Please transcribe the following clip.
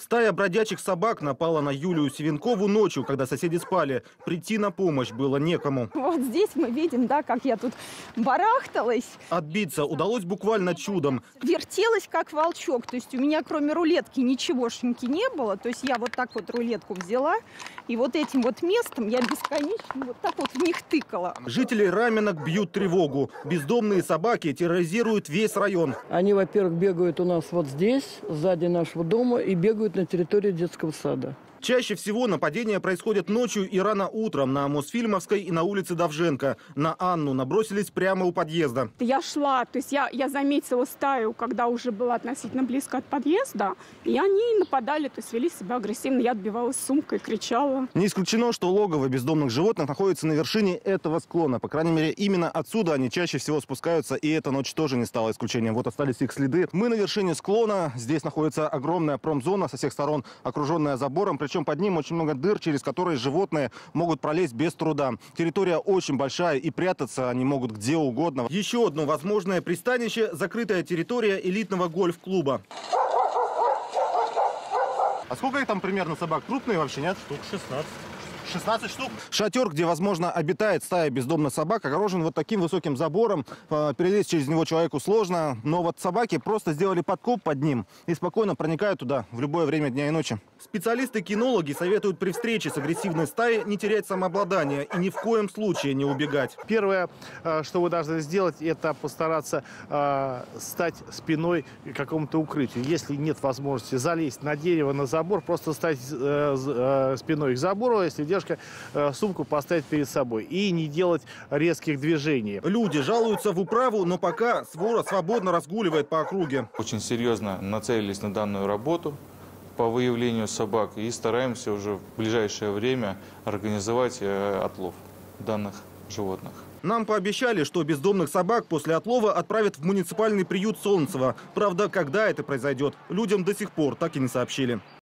Стая бродячих собак напала на Юлию Севенкову ночью, когда соседи спали. Прийти на помощь было некому. Вот здесь мы видим, да, как я тут барахталась. Отбиться удалось буквально чудом. Вертелась, как волчок. То есть у меня кроме рулетки ничегошеньки не было. То есть я вот так вот рулетку взяла. И вот этим вот местом я бесконечно вот так вот в них тыкала. Жители Раменок бьют тревогу. Бездомные собаки терроризируют весь район. Они, во-первых, бегают у нас вот здесь, сзади нашего дома, и бегают на территории детского сада. Чаще всего нападения происходят ночью и рано утром на Мосфильмовской и на улице Довженко. На Анну набросились прямо у подъезда. Я шла, то есть я заметила стаю, когда уже была относительно близко от подъезда, и они нападали, то есть вели себя агрессивно. Я отбивалась сумкой, кричала. Не исключено, что логово бездомных животных находится на вершине этого склона. По крайней мере, именно отсюда они чаще всего спускаются, и эта ночь тоже не стала исключением. Вот остались их следы. Мы на вершине склона. Здесь находится огромная промзона, со всех сторон окруженная забором. Причем под ним очень много дыр, через которые животные могут пролезть без труда. Территория очень большая, и прятаться они могут где угодно. Еще одно возможное пристанище – закрытая территория элитного гольф-клуба. А сколько их там примерно собак? Крупные вообще, нет? Штук 16. 16 штук. Шатер, где, возможно, обитает стая бездомных собак, огорожен вот таким высоким забором. Перелезть через него человеку сложно. Но вот собаки просто сделали подкоп под ним и спокойно проникают туда в любое время дня и ночи. Специалисты-кинологи советуют при встрече с агрессивной стаей не терять самообладание и ни в коем случае не убегать. Первое, что вы должны сделать, это постараться стать спиной к какому-то укрытию. Если нет возможности залезть на дерево, на забор, просто стать спиной к забору, если девушка сумку поставить перед собой и не делать резких движений. Люди жалуются в управу, но пока свора свободно разгуливает по округе. Очень серьезно нацелились на данную работу по выявлению собак и стараемся уже в ближайшее время организовать отлов данных животных. Нам пообещали, что бездомных собак после отлова отправят в муниципальный приют Солнцево. Правда, когда это произойдет, людям до сих пор так и не сообщили.